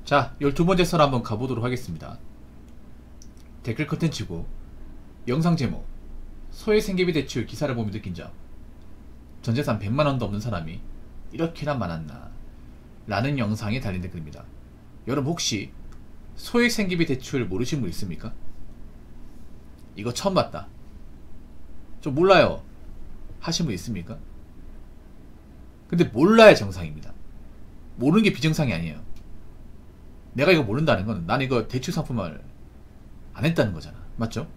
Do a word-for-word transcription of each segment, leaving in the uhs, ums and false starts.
자, 열두 번째 썰 한번 가보도록 하겠습니다. 댓글 컨텐츠고 영상 제목 소액 생계비 대출 기사를 보며 느낀 점. 전재산 백만원도 없는 사람이 이렇게나 많았나 라는 영상에 달린 댓글입니다. 여러분 혹시 소액 생계비 대출 모르시는 분 있습니까? 이거 처음 봤다, 좀 몰라요 하신 분 있습니까? 근데 몰라야 정상입니다. 모르는 게 비정상이 아니에요. 내가 이거 모른다는 건 난 이거 대출 상품을 안 했다는 거잖아. 맞죠?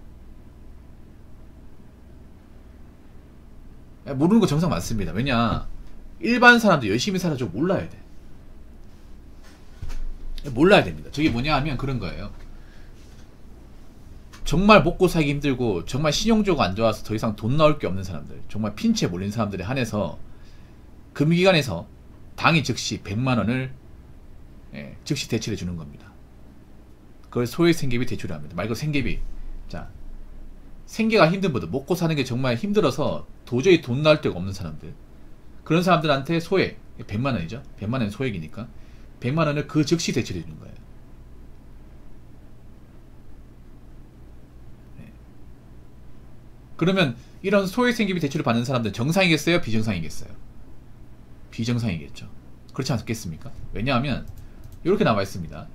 모르는 거 정상 맞습니다. 왜냐, 일반 사람도 열심히 살아도 몰라야 돼. 몰라야 됩니다. 저게 뭐냐 하면 그런 거예요. 정말 먹고 살기 힘들고 정말 신용조가 안 좋아서 더 이상 돈 나올 게 없는 사람들, 정말 핀치에 몰린 사람들에 한해서 금융기관에서 당일 즉시 백만원을 예, 즉시 대출해 주는 겁니다. 그걸 소액 생계비 대출을 합니다. 말 그대로 생계비. 자, 생계가 힘든 분들, 먹고 사는 게 정말 힘들어서 도저히 돈 나올 데가 없는 사람들, 그런 사람들한테 소액 백만원이죠. 백만원은 소액이니까 백만원을 그 즉시 대출해 주는 거예요. 네. 그러면 이런 소액 생계비 대출을 받는 사람들 정상이겠어요? 비정상이겠어요? 비정상이겠죠. 그렇지 않겠습니까? 왜냐하면 이렇게 나와 있습니다.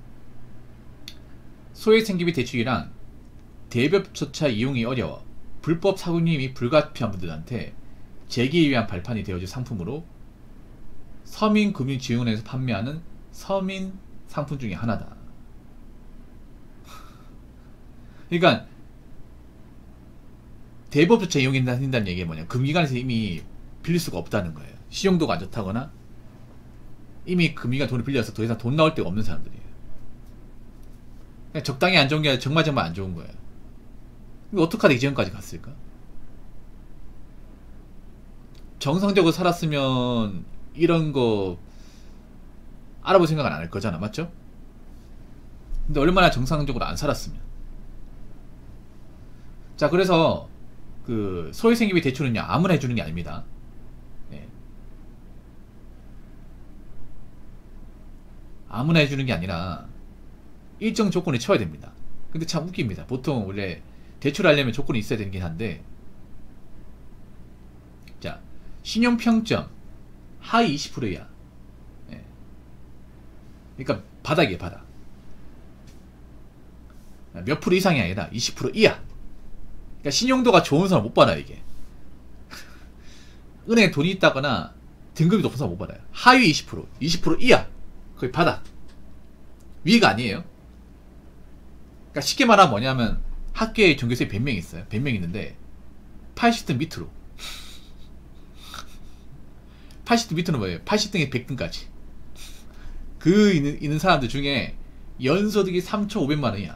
소액 생계비 대출이란 대법조차 이용이 어려워 불법 사고님이 불가피한 분들한테 재기에 위한 발판이 되어줄 상품으로 서민금융지원원에서 판매하는 서민 상품 중에 하나다. 그러니까 대법조차 이용이 된다는 얘기가 뭐냐, 금기관에서 이미 빌릴 수가 없다는 거예요.信用도가 안 좋다거나 이미 금기관 돈을 빌려서 더 이상 돈 나올 데가 없는 사람들이에요. 그냥 적당히 안 좋은 게 아니라 정말 정말 안 좋은 거예요. 어떻게 하다 이 지경까지 갔을까? 정상적으로 살았으면 이런 거 알아볼 생각은 안 할 거잖아. 맞죠? 근데 얼마나 정상적으로 안 살았으면. 자, 그래서 그 소액 생계비 대출은요, 아무나 해주는 게 아닙니다. 네. 아무나 해주는 게 아니라 일정 조건을 채워야 됩니다. 근데 참 웃깁니다. 보통 원래 대출하려면 조건이 있어야 되긴 한데, 자, 신용평점 하위 이십 퍼센트 이하. 예. 그러니까 바닥이에요, 바닥. 몇 프로 이상이 아니라 이십 퍼센트 이하. 그러니까 신용도가 좋은 사람 못 받아요, 이게. 은행에 돈이 있다거나 등급이 높은 사람 못 받아요. 하위 이십 퍼센트, 이십 퍼센트 이하. 거의 바닥. 위가 아니에요. 그러니까 쉽게 말하면 뭐냐면 학교에 전교생이 백 명 있어요. 백 명 있는데 팔십 등 밑으로. 팔십 등 밑으로 뭐예요? 팔십 등에 백 등까지. 그 있는, 있는 사람들 중에 연소득이 삼천오백만 원이야.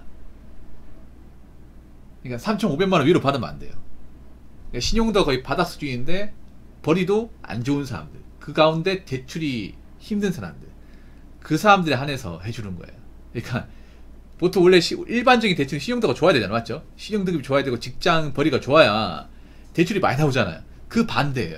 그러니까 삼천오백만 원 위로 받으면 안 돼요. 그러니까 신용도 거의 바닥 수준인데 벌이도 안 좋은 사람들, 그 가운데 대출이 힘든 사람들, 그 사람들에 한해서 해주는 거예요. 그러니까 보통 원래 시, 일반적인 대출은 신용도가 좋아야 되잖아. 맞죠? 신용등급이 좋아야 되고 직장 벌이가 좋아야 대출이 많이 나오잖아요. 그 반대예요.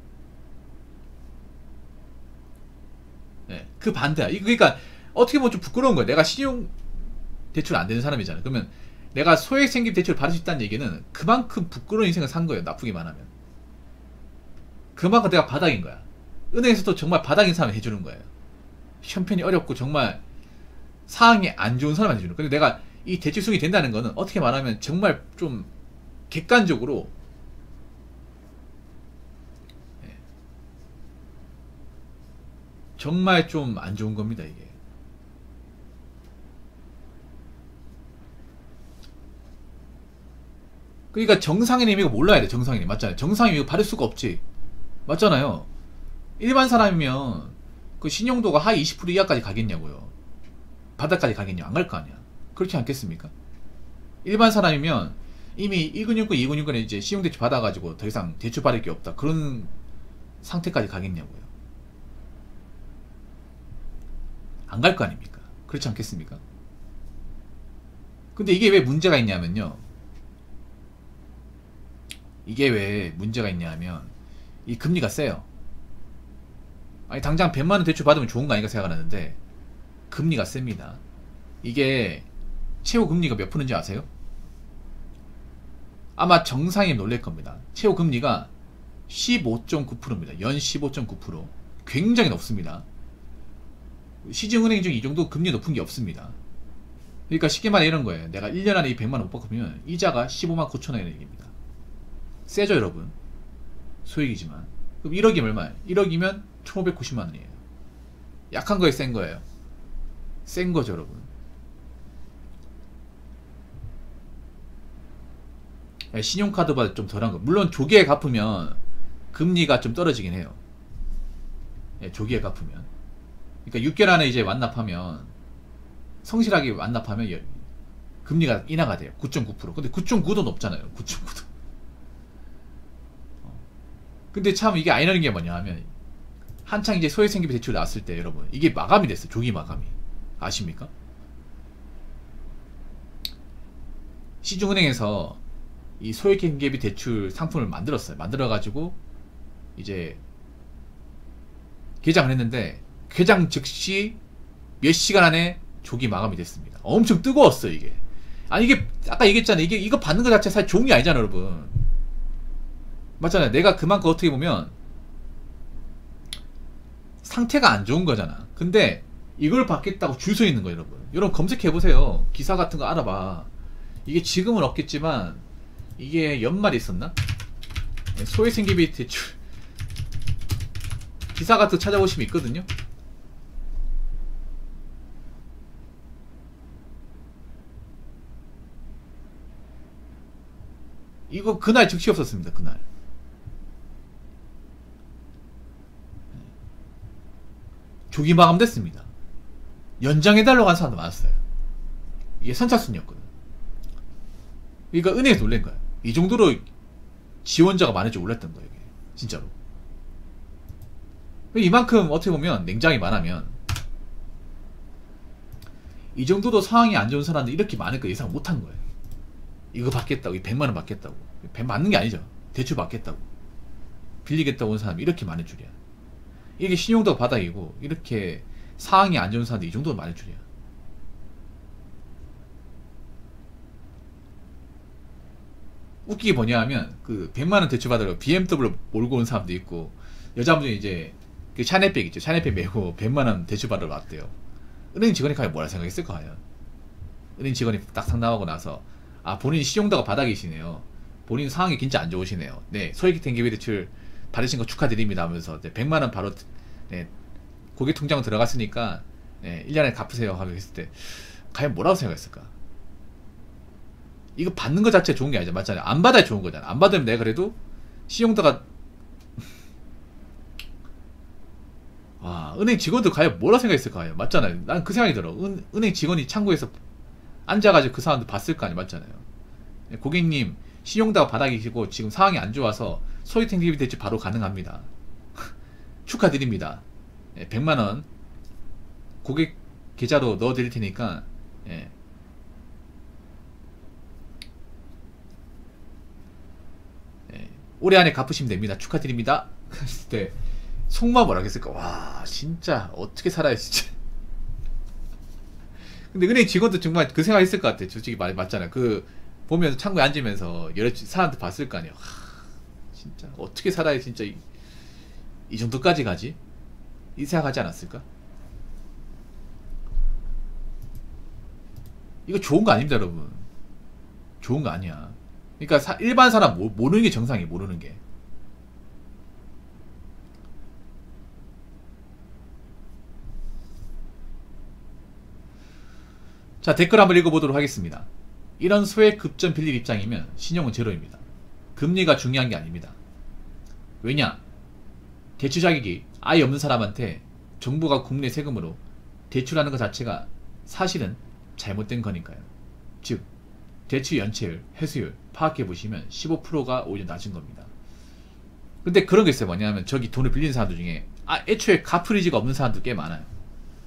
네, 그 반대야. 그러니까 어떻게 보면 좀 부끄러운 거야. 내가 신용 대출 안 되는 사람이잖아. 그러면 내가 소액 생계비 대출을 받을 수 있다는 얘기는 그만큼 부끄러운 인생을 산 거예요. 나쁘게 말하면. 그만큼 내가 바닥인 거야. 은행에서도 정말 바닥인 사람이 해주는 거예요. 형편이 어렵고 정말 상황이 안 좋은 사람한테 해주는 거예요. 근데 내가 이 대출 수익이 된다는 거는 어떻게 말하면 정말 좀 객관적으로 네, 정말 좀 안 좋은 겁니다, 이게. 그러니까 정상인의 의미가 몰라야 돼. 정상인이. 맞잖아요. 정상인이 이거 받을 수가 없지. 맞잖아요. 일반 사람이면 그 신용도가 하위 이십 퍼센트 이하까지 가겠냐고요. 바닥까지 가겠냐? 안 갈 거 아니야. 그렇지 않겠습니까? 일반 사람이면 이미 일 금융권, 이 금융권에 이제 신용대출 받아가지고 더 이상 대출 받을 게 없다, 그런 상태까지 가겠냐고요. 안 갈 거 아닙니까? 그렇지 않겠습니까? 근데 이게 왜 문제가 있냐면요, 이게 왜 문제가 있냐면 이 금리가 세요. 아니 당장 백만원 대출 받으면 좋은 거 아닌가 생각하는데 금리가 셉니다. 이게 최고 금리가 몇 프로인지 아세요? 아마 정상이 놀랄 겁니다. 최고 금리가 십오 점 구 퍼센트입니다. 연 십오 점 구 퍼센트. 굉장히 높습니다. 시중은행 중 이 정도 금리 높은 게 없습니다. 그러니까 쉽게 말해 이런 거예요. 내가 일 년 안에 이 백만 원 못 바꾸면 이자가 십오만 구천 원이라는 얘기입니다. 세죠 여러분? 소액이지만. 그럼 일억이면 얼마예요? 일억이면 천오백구십만 원이에요. 약한 거에 센 거예요. 센 거죠 여러분. 신용카드보다 좀 덜한 거. 물론 조기에 갚으면 금리가 좀 떨어지긴 해요. 예, 조기에 갚으면. 그러니까 육 개월 안에 이제 완납하면, 성실하게 완납하면 예, 금리가 인하가 돼요. 구 점 구 퍼센트. 근데 구 점 구도 높잖아요. 구 점 구도. 어. 근데 참 이게 아니라는 게 뭐냐 하면, 한창 이제 소액생계비 대출 나왔을 때 여러분, 이게 마감이 됐어요. 조기 마감이. 아십니까? 시중은행에서 이 소액생계비 대출 상품을 만들었어요. 만들어가지고 이제 개장을 했는데 개장 즉시 몇 시간 안에 조기 마감이 됐습니다. 엄청 뜨거웠어요 이게. 아니 이게 아까 얘기했잖아요. 이게 이거 받는 것 자체 사실 좋은 게 아니잖아요 여러분. 맞잖아요. 내가 그만큼 어떻게 보면 상태가 안 좋은 거잖아. 근데 이걸 받겠다고 줄 서 있는 거예요 여러분. 여러분 검색해보세요. 기사 같은 거 알아봐. 이게 지금은 없겠지만 이게 연말에 있었나? 소액생계비 대출 기사 같은 거 찾아보시면 있거든요. 이거 그날 즉시 없었습니다. 그날. 조기 마감됐습니다. 연장해달라고 한 사람도 많았어요. 이게 선착순이었거든. 그러니까 은행에서 놀란 거야. 이 정도로 지원자가 많을 줄 몰랐던 거예요. 이게. 진짜로. 이만큼 어떻게 보면 냉장이 많으면 이 정도도 상황이 안 좋은 사람들 이렇게 많을 거 예상 못한 거예요. 이거 받겠다고, 이 백만 원 받겠다고. 백 맞는 게 아니죠. 대출 받겠다고. 빌리겠다고 온 사람이 이렇게 많을 줄이야. 이게 신용도가 바닥이고 이렇게 상황이 안 좋은 사람들이 이 정도로 많을 줄이야. 웃기게 뭐냐 하면 그 백만 원 대출 받으러 비엠더블유 몰고 온 사람도 있고, 여자분 중에 이제 그 샤넬백 있죠. 샤넬백 메고 백만 원 대출 받으러 왔대요. 은행 직원이 과연 뭐라 생각했을까 과연. 은행 직원이 딱 상담하고 나서 아 본인 신용도가 바닥이시네요. 본인 상황이 진짜 안 좋으시네요. 네, 소액생계비 대출 받으신 거 축하드립니다 하면서 네, 백만 원 바로 네, 고객 통장 들어갔으니까 네, 일 년에 갚으세요 하고 했을 때 과연 뭐라고 생각했을까? 이거 받는 거 자체가 좋은 게 아니죠. 맞잖아요. 안 받아야 좋은 거잖아. 안 받으면 내가 그래도 신용도가 와, 은행 직원들 과연 뭐라 생각했을까? 맞잖아요. 난 그 생각이 들어. 은, 은행 직원이 창구에서 앉아가지고 그 사람들 봤을 거 아니에요. 맞잖아요. 고객님 신용도가 바닥이시고 지금 상황이 안 좋아서 소액생계비 대출 바로 가능합니다. 축하드립니다. 예, 백만 원 고객 계좌로 넣어 드릴 테니까 예. 예, 올해 안에 갚으시면 됩니다. 축하드립니다. 했을 때 속마 뭐라 했을까? 와 진짜 어떻게 살아요 진짜. 근데 은행 직원도 정말 그 생각 했을 것 같아. 솔직히 말 맞잖아. 그 보면서 창구에 앉으면서 여러 사람들 봤을 거 아니야. 하, 진짜 어떻게 살아야 진짜 이, 이 정도까지 가지? 이 생각하지 않았을까? 이거 좋은 거 아닙니다 여러분. 좋은 거 아니야. 그러니까 사, 일반 사람 모, 모르는 게 정상이에요. 모르는 게. 자, 댓글 한번 읽어보도록 하겠습니다. 이런 소액 급전 빌릴 입장이면 신용은 제로입니다. 금리가 중요한 게 아닙니다. 왜냐? 대출 자격이 아예 없는 사람한테 정부가 국내 세금으로 대출하는 것 자체가 사실은 잘못된 거니까요. 즉 대출 연체율, 회수율 파악해보시면 십오 퍼센트가 오히려 낮은 겁니다. 근데 그런 게 있어요. 뭐냐면 저기 돈을 빌리는 사람들 중에 아 애초에 갚을 의지가 없는 사람도 꽤 많아요.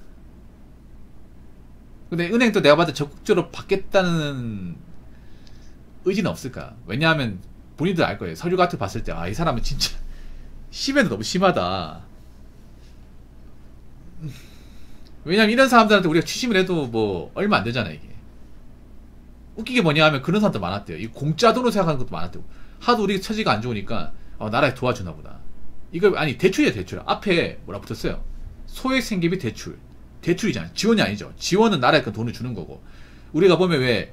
근데 은행도 내가 봤을 때 적극적으로 받겠다는 의지는 없을까? 왜냐하면 본인들 알 거예요. 서류 같은 거 봤을 때 아 이 사람은 진짜 심해도 너무 심하다. 왜냐면 이런 사람들한테 우리가 추심을 해도 뭐 얼마 안 되잖아 이게. 웃기게 뭐냐 하면 그런 사람도 많았대요. 이 공짜 돈으로 생각하는 것도 많았대요. 하도 우리 처지가 안 좋으니까 어, 나라에 도와주나 보다. 이거 아니 대출이야 대출. 앞에 뭐라 붙었어요? 소액 생계비 대출. 대출이잖아. 지원이 아니죠. 지원은 나라에 그 돈을 주는 거고. 우리가 보면 왜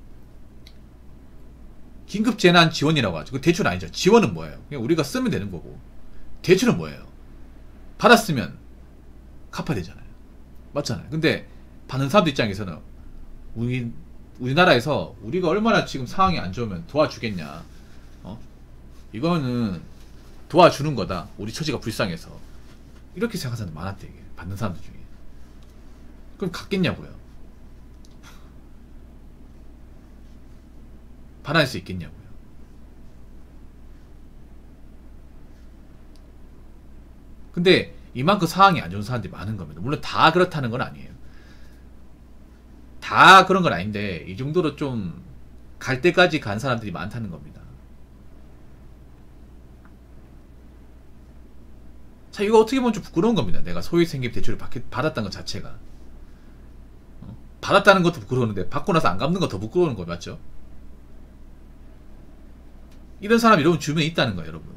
긴급재난 지원이라고 하죠. 그 대출 아니죠. 지원은 뭐예요? 그냥 우리가 쓰면 되는 거고. 대출은 뭐예요? 받았으면 갚아야 되잖아요. 맞잖아요. 근데 받는 사람들 입장에서는 우리 우리나라에서 우리가 얼마나 지금 상황이 안 좋으면 도와주겠냐. 어? 이거는 도와주는 거다. 우리 처지가 불쌍해서. 이렇게 생각하는 사람들 많았대. 이게. 받는 사람들 중에. 그럼 갚겠냐고요. 받아낼 수 있겠냐고요. 근데 이만큼 상황이 안 좋은 사람들이 많은 겁니다. 물론 다 그렇다는 건 아니에요. 다 그런 건 아닌데 이 정도로 좀 갈 때까지 간 사람들이 많다는 겁니다. 자, 이거 어떻게 보면 좀 부끄러운 겁니다. 내가 소액생계비 대출을 받, 받았다는 것 자체가. 어? 받았다는 것도 부끄러운데 받고 나서 안 갚는 거 더 부끄러운 거 맞죠? 이런 사람이 여러분 주변에 있다는 거예요, 여러분.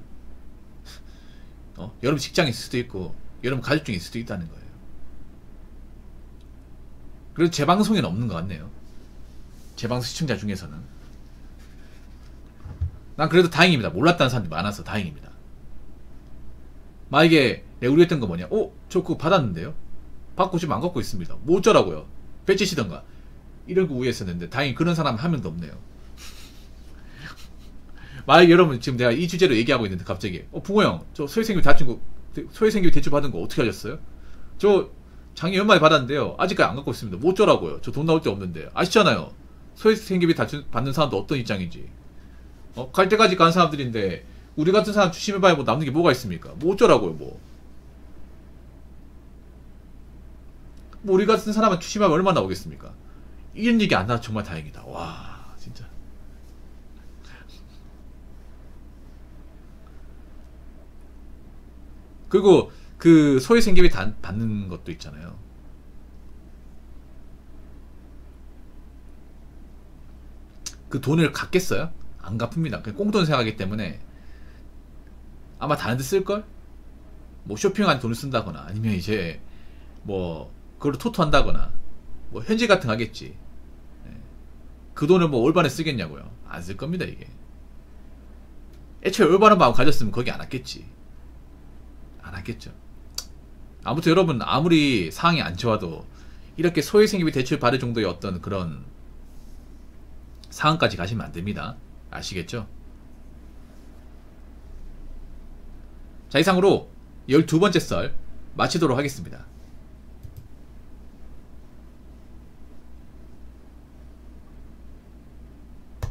어? 여러분 직장에 있을 수도 있고 여러분 가족 중에 있을 수도 있다는 거예요. 그래도 제 방송에는 없는 것 같네요. 제 방송 시청자 중에서는. 난 그래도 다행입니다. 몰랐다는 사람들이 많아서 다행입니다. 만약에 내가 우려했던 거 뭐냐? 어? 저 그거 받았는데요? 받고 지금 안 갖고 있습니다. 뭐 어쩌라고요? 배치시던가 이런 거 우회했었는데 다행히 그런 사람 한 명도 없네요. 만약에 여러분 지금 내가 이 주제로 얘기하고 있는데 갑자기 어 붕어형 저 소액생계비 대출 거 소액생계비 대출 받은 거 어떻게 하셨어요? 저 작년 연말에 받았는데요 아직까지 안 갖고 있습니다. 뭐 어쩌라고요? 저 돈 나올 데 없는데. 아시잖아요. 소액생계비 대출 받는 사람도 어떤 입장인지. 어? 갈 때까지 간 사람들인데 우리 같은 사람 추심해봐야 뭐 남는 게 뭐가 있습니까? 뭐 어쩌라고요 뭐. 뭐 우리 같은 사람은 추심하면 얼마 나오겠습니까? 이런 얘기 안 나와서 정말 다행이다. 와 진짜. 그리고 그 소액생계비 받는 것도 있잖아요. 그 돈을 갚겠어요? 안 갚습니다. 그냥 꽁돈 생각하기 때문에 아마 다른 데 쓸걸? 뭐 쇼핑한 돈을 쓴다거나 아니면 이제 뭐 그걸 토토한다거나 뭐 현질 같은 거 하겠지. 그 돈을 뭐 올바르게 쓰겠냐고요? 안 쓸 겁니다 이게. 애초에 올바른 마음 가졌으면 거기 안 왔겠지. 안 왔겠죠. 아무튼 여러분 아무리 상황이 안 좋아도 이렇게 소액생계비 대출 받을 정도의 어떤 그런 상황까지 가시면 안 됩니다. 아시겠죠? 자, 이상으로 열두 번째 썰 마치도록 하겠습니다.